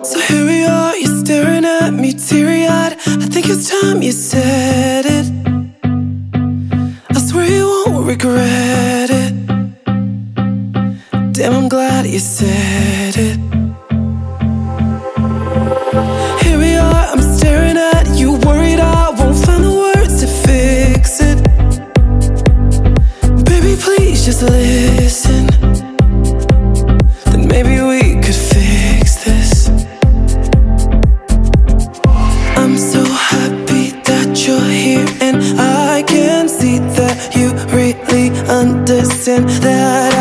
So here we are, you're staring at me teary-eyed. I think it's time you said it. I swear you won't regret it. Damn, I'm glad you said it. Here we are, I'm staring at you, worried I won't find the words to fix it. Baby, please just listen. Then maybe we could fix this. I'm so happy that you're here, and I can see that you really understand that